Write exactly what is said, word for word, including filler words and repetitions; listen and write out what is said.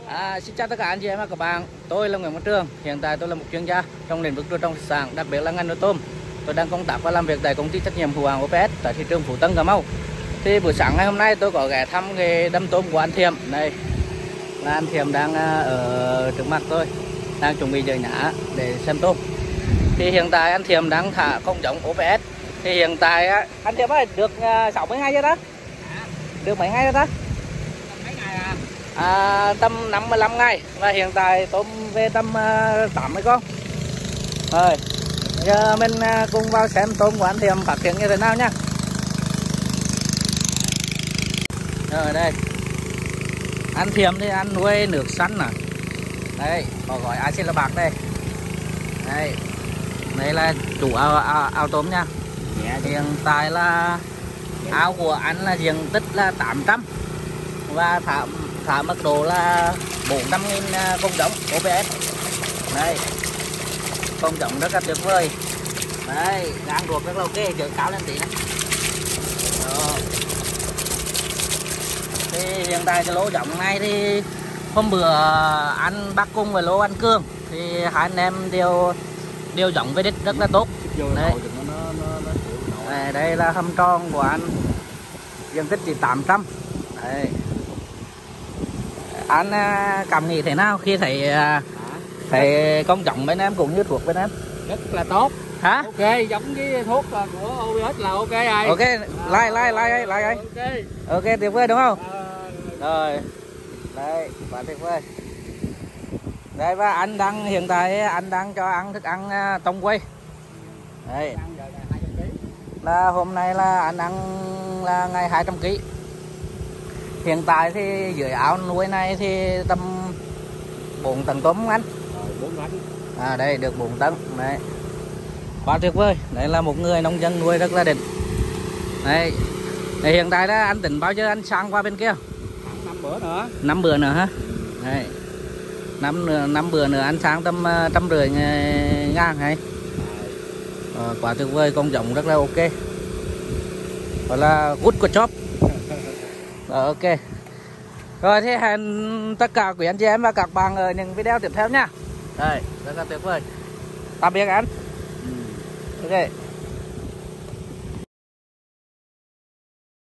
À, xin chào tất cả anh chị em và các bạn, tôi là Nguyễn Văn Trường. Hiện tại tôi là một chuyên gia trong lĩnh vực nuôi trồng thủy sản, đặc biệt là ngành nuôi tôm. Tôi đang công tác và làm việc tại công ty trách nhiệm hữu hạn ô pê ét tại thị trường Phú Tân, Cà Mau. Thì buổi sáng ngày hôm nay tôi có ghé thăm cái đầm tôm của anh Thiệm. Đây là anh Thiệm đang ở trước mặt tôi, đang chuẩn bị dời nhá để xem tôm. Thì hiện tại anh Thiệm đang thả con giống ô pê ét. Thì hiện tại anh Thiệm ơi, được sáu mươi ngày chưa đó? Được mấy ngày rồi đó? À, tầm năm mươi lăm ngày và hiện tại tôm về tầm uh, tám mươi con. Rồi giờ mình uh, cùng vào xem tôm của anh Thiệm phát triển như thế nào nha. Rồi đây anh Thiệm thì anh nuôi nước sắn à, đây có gói axit là bạc đây. Đây đây là chủ ao, ao, ao tôm nha. Hiện tại là ao của anh là diện tích là tám trăm và thả thả mật độ là bốn trăm nghìn con giống ô pê ét. Đây con giống rất là tuyệt vời. Đây đang ruột rất là ok, chở cao lên tí này. Đó. Thì hiện tại cái lô giống này thì hôm bữa anh bắt cùng với lô anh Cương thì hai anh em đều đều giống với đích rất là tốt. Đây. Đây, đây là hầm tròn của anh, diện tích chỉ tám trăm. Đây. Anh cảm nghĩ thế nào khi thấy thấy con giống bên em cũng như thuốc bên em? Rất là tốt. Hả? Ok, giống với thuốc của ô pê ét là ok ai. Ok, like like like like anh. Ok. Ok, tuyệt vời đúng không? À, rồi. Đây, quá tuyệt vời. Đây và anh đang hiện tại anh đang cho ăn thức ăn tông quay. Đây. Là hôm nay là anh ăn là ngày hai trăm ki lô gam. Hiện tại thì dưới áo nuôi này thì tầm bốn tấn tôm anh. bốn tấn. À đây được bốn tấn. Đấy. Quá tuyệt vời. Đây là một người nông dân nuôi rất là đỉnh. Đây. Đây hiện tại đó anh tính bao giờ anh sang qua bên kia? năm bữa nữa. năm bữa nữa hả? Đây. năm năm bữa nữa anh sang tầm trăm rưỡi ngàn hay. À, quá tuyệt vời, con giống rất là ok. Gọi là good của job. Rồi, ok. Rồi thì hẹn tất cả quý anh chị em và các bạn ở những video tiếp theo nha. Đây, rất là tuyệt vời. Tạm biệt anh. Ok.